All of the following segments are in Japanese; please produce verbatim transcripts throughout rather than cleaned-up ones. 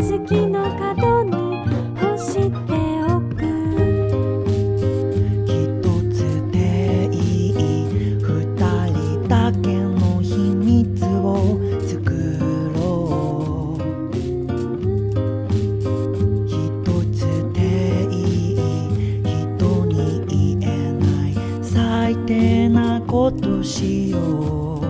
月の角に干しておく。 一つでいい二人だけの秘密を作ろう。一つでいい人に言えない最低なことしよう。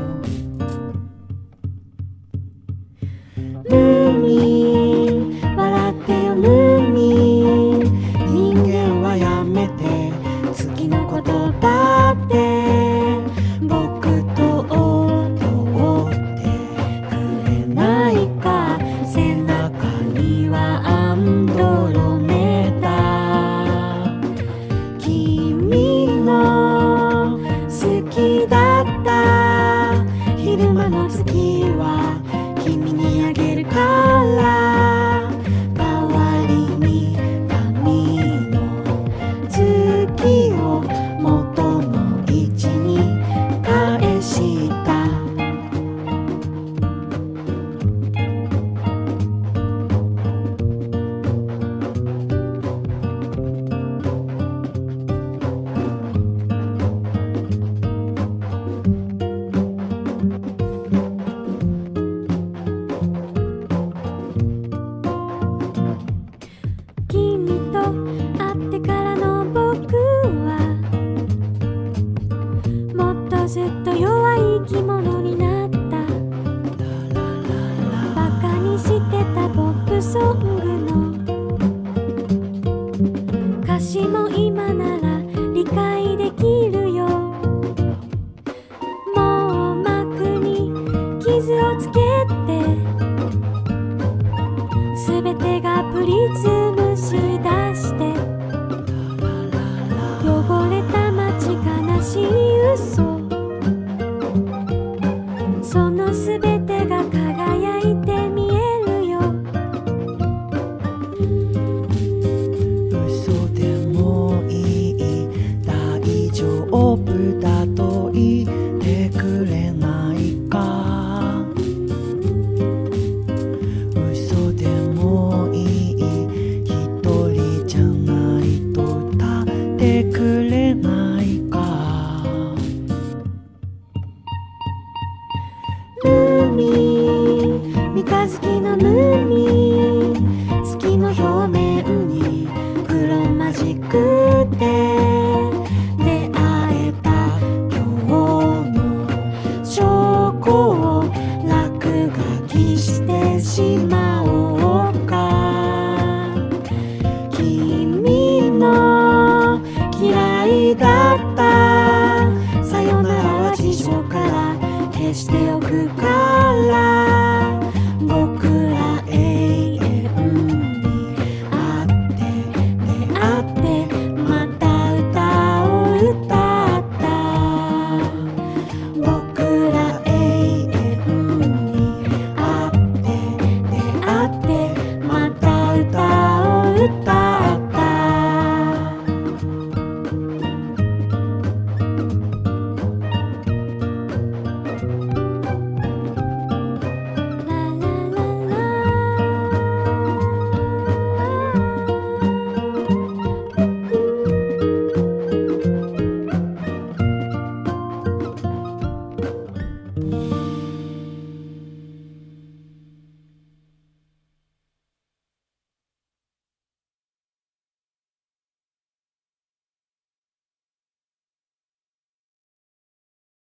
ムーミン笑ってよムーミン、人間はやめて月のことだって僕と踊ってくれないか。背中にはアンドロメダ、君の好きだった昼間の月は君にあげるから、代わりに神の月を元の位置に返した。 君と会ってからの僕はもっとずっと弱い生き物になった。バカにしてたポップソングの歌詞も今なら理解できるよ。網膜に傷をつけてすべてがプリズムしだして、汚れた街悲しい嘘